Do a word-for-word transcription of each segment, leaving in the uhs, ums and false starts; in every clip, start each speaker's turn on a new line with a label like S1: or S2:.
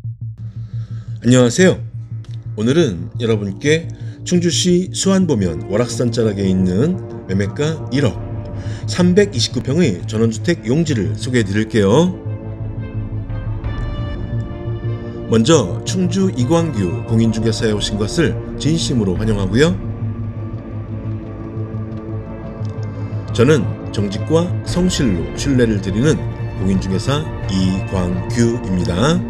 S1: 안녕하세요. 오늘은 여러분께 충주시 수안보면 월악산 자락에 있는 매매가 일억 삼백이십구 평의 전원주택 용지를 소개해 드릴게요. 먼저 충주 이광규 공인중개사에 오신 것을 진심으로 환영하고요. 저는 정직과 성실로 신뢰를 드리는 공인중개사 이광규입니다.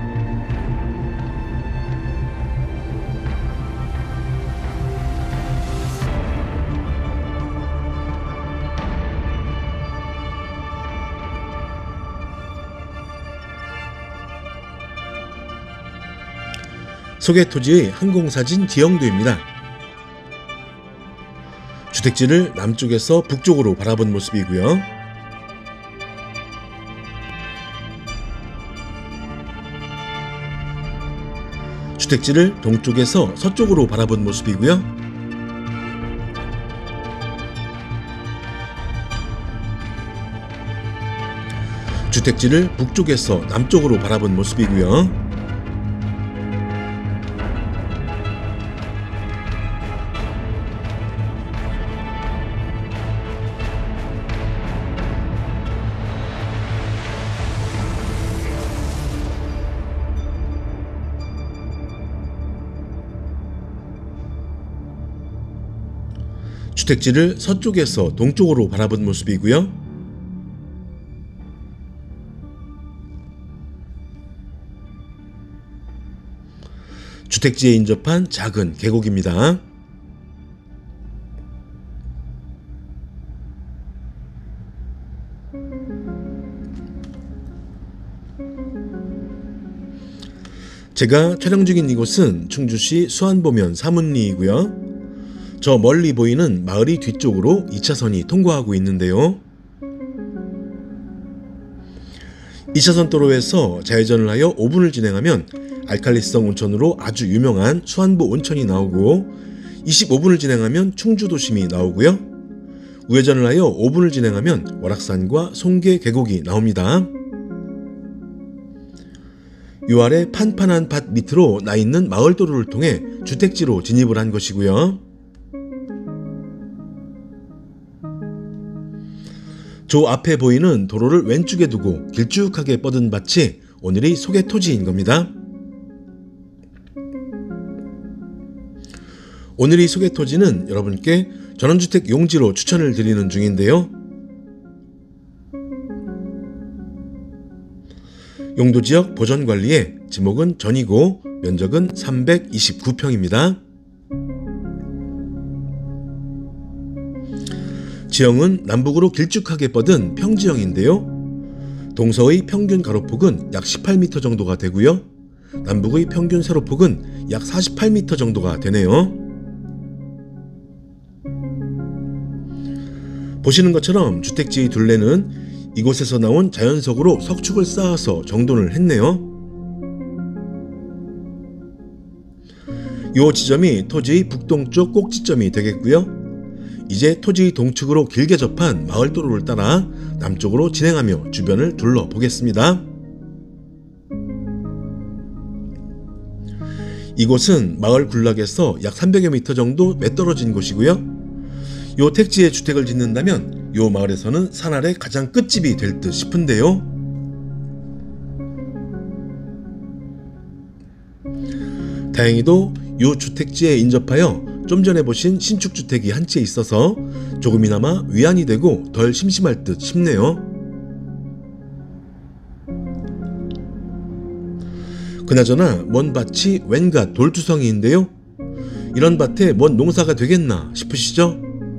S1: 소개 토지의 항공사진 지형도입니다. 주택지를 남쪽에서 북쪽으로 바라본 모습이고요. 주택지를 동쪽에서 서쪽으로 바라본 모습이고요. 주택지를 북쪽에서 남쪽으로 바라본 모습이고요. 주택지를 서쪽에서 동쪽으로 바라본 모습이고요. 주택지에 인접한 작은 계곡입니다. 제가 촬영 중인 이곳은 충주시 수안보면 사문리이고요. 저 멀리 보이는 마을이 뒤쪽으로 이 차선이 통과하고 있는데요. 이 차선 도로에서 좌회전을 하여 오 분을 진행하면 알칼리성 온천으로 아주 유명한 수안보 온천이 나오고, 이십오 분을 진행하면 충주도심이 나오고요. 우회전을 하여 오 분을 진행하면 월악산과 송계 계곡이 나옵니다. 요 아래 판판한 밭 밑으로 나 있는 마을도로를 통해 주택지로 진입을 한 것이고요. 저 앞에 보이는 도로를 왼쪽에 두고 길쭉하게 뻗은 밭이 오늘의 소개 토지인 겁니다. 오늘의 소개 토지는 여러분께 전원주택 용지로 추천을 드리는 중인데요. 용도지역 보전관리에 지목은 전이고 면적은 삼백이십구 평입니다. 지형은 남북으로 길쭉하게 뻗은 평지형인데요. 동서의 평균 가로폭은 약 십팔 미터 정도가 되고요. 남북의 평균 세로폭은 약 사십팔 미터 정도가 되네요. 보시는 것처럼 주택지의 둘레는 이곳에서 나온 자연석으로 석축을 쌓아서 정돈을 했네요. 이 지점이 토지의 북동쪽 꼭지점이 되겠고요. 이제 토지의 동측으로 길게 접한 마을도로를 따라 남쪽으로 진행하며 주변을 둘러보겠습니다. 이곳은 마을 군락에서 약 삼백여 미터 정도 매떨어진 곳이고요. 요 택지에 주택을 짓는다면 요 마을에서는 산 아래 가장 끝집이 될 듯 싶은데요. 다행히도 요 주택지에 인접하여 좀 전에 보신 신축주택이 한 채 있어서 조금이나마 위안이 되고 덜 심심할 듯 싶네요. 그나저나 먼 밭이 웬갓 돌투성이인데요. 이런 밭에 뭔 농사가 되겠나 싶으시죠?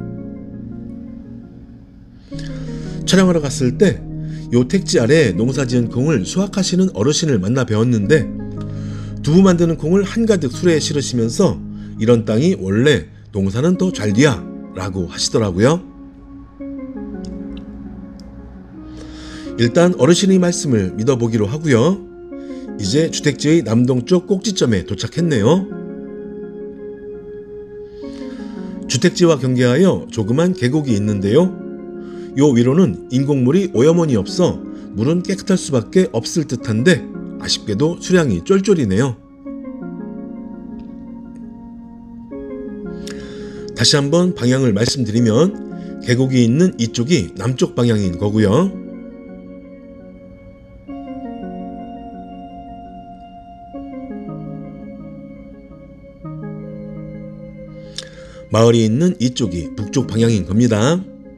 S1: 촬영하러 갔을 때 요 택지 아래 농사지은 콩을 수확하시는 어르신을 만나 배웠는데, 두부 만드는 콩을 한가득 수레에 실으시면서 이런 땅이 원래 농사는 더 잘 돼야 라고 하시더라고요. 일단 어르신의 말씀을 믿어보기로 하고요. 이제 주택지의 남동쪽 꼭지점에 도착했네요. 주택지와 경계하여 조그만 계곡이 있는데요. 요 위로는 인공물이 오염원이 없어 물은 깨끗할 수밖에 없을 듯한데 아쉽게도 수량이 쫄쫄이네요. 다시 한번 방향을 말씀드리면 계곡이 있는 이쪽이 남쪽 방향인 거고요. 마을이 있는 이쪽이 북쪽 방향인 겁니다.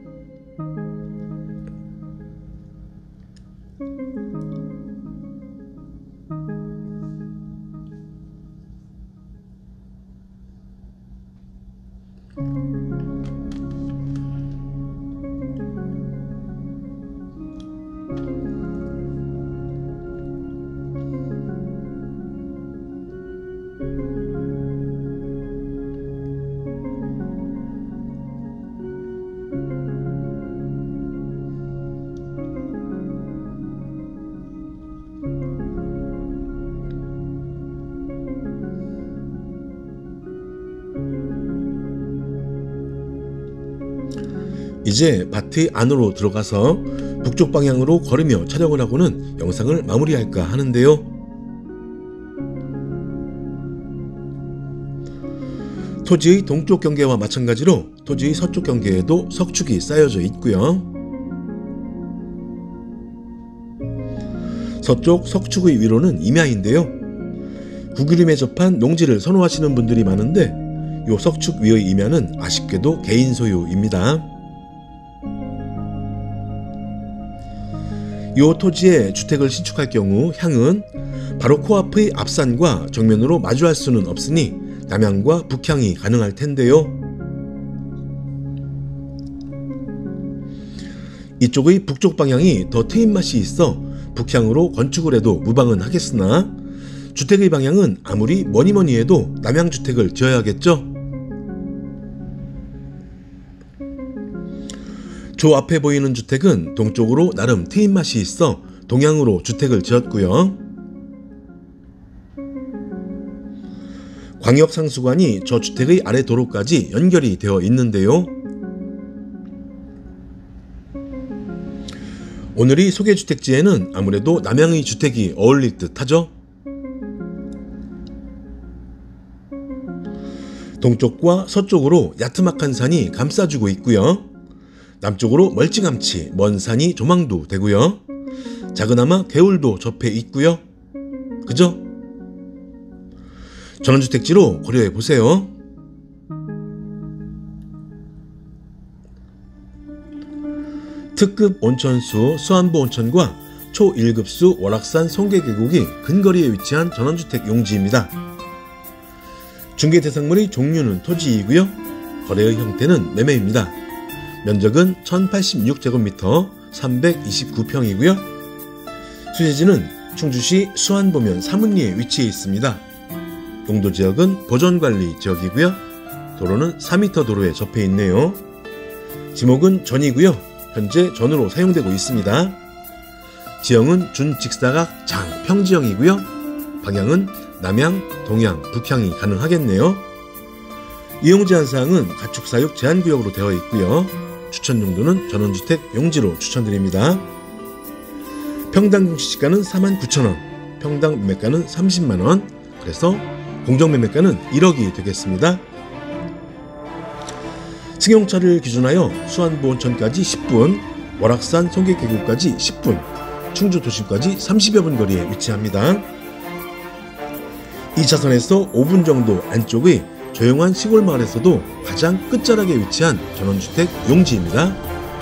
S1: 이제 밭의 안으로 들어가서 북쪽 방향으로 걸으며 촬영을 하고는 영상을 마무리할까 하는데요. 토지의 동쪽 경계와 마찬가지로 토지의 서쪽 경계에도 석축이 쌓여져 있고요. 서쪽 석축의 위로는 임야인데요. 구기림에 접한 농지를 선호하시는 분들이 많은데 이 석축 위의 임야는 아쉽게도 개인 소유입니다. 이 토지에 주택을 신축할 경우 향은 바로 코앞의 앞산과 정면으로 마주할 수는 없으니 남향과 북향이 가능할 텐데요. 이쪽의 북쪽 방향이 더 트인 맛이 있어 북향으로 건축을 해도 무방은 하겠으나 주택의 방향은 아무리 뭐니뭐니 해도 남향 주택을 지어야겠죠. 저 앞에 보이는 주택은 동쪽으로 나름 트인 맛이 있어 동향으로 주택을 지었고요. 광역상수관이 저 주택의 아래 도로까지 연결이 되어 있는데요. 오늘의 소개주택지에는 아무래도 남향의 주택이 어울릴 듯 하죠. 동쪽과 서쪽으로 야트막한 산이 감싸주고 있고요. 남쪽으로 멀찌감치 먼 산이 조망도 되고요. 작은아마 개울도 접해 있고요. 그죠? 전원주택지로 고려해 보세요. 특급 온천수 수안보 온천과 초 일 급수 월악산 송계계곡이 근거리에 위치한 전원주택 용지입니다. 중개 대상물의 종류는 토지이고요. 거래의 형태는 매매입니다. 면적은 천팔십육 제곱미터 삼백이십구 평이고요. 수재지는 충주시 수안보면 사문리에 위치해 있습니다. 용도지역은 보전관리 지역이고요. 도로는 사 미터 도로에 접해 있네요. 지목은 전이고요. 현재 전으로 사용되고 있습니다. 지형은 준직사각 장평지형이고요. 방향은 남향, 동향, 북향이 가능하겠네요. 이용 제한사항은 가축사육 제한구역으로 되어 있고요. 추천 용도는 전원주택 용지로 추천드립니다. 평당 공시지가는 사만 구천 원, 평당 매매가는 삼십만 원, 그래서 공정매매가는 일억이 되겠습니다. 승용차를 기준하여 수안보 온천까지 십 분, 월악산 송계계곡까지 십 분, 충주 도심까지 삼십여 분 거리에 위치합니다. 이 차선에서 오 분 정도 안쪽의 조용한 시골 마을에서도 가장 끝자락에 위치한 전원주택 용지입니다.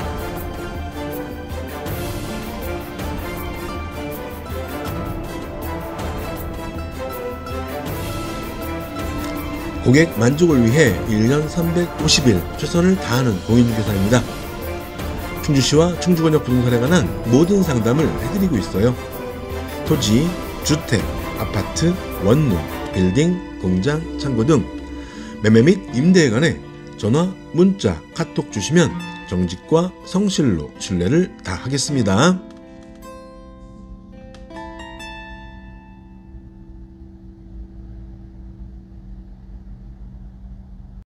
S1: 고객 만족을 위해 일 년 삼백오십 일 최선을 다하는 공인중개사입니다. 충주시와 충주권역 부동산에 관한 모든 상담을 해드리고 있어요. 토지, 주택, 아파트, 원룸, 빌딩, 공장, 창고 등 매매 및 임대에 관해 전화, 문자, 카톡 주시면 정직과 성실로 신뢰를 다하겠습니다.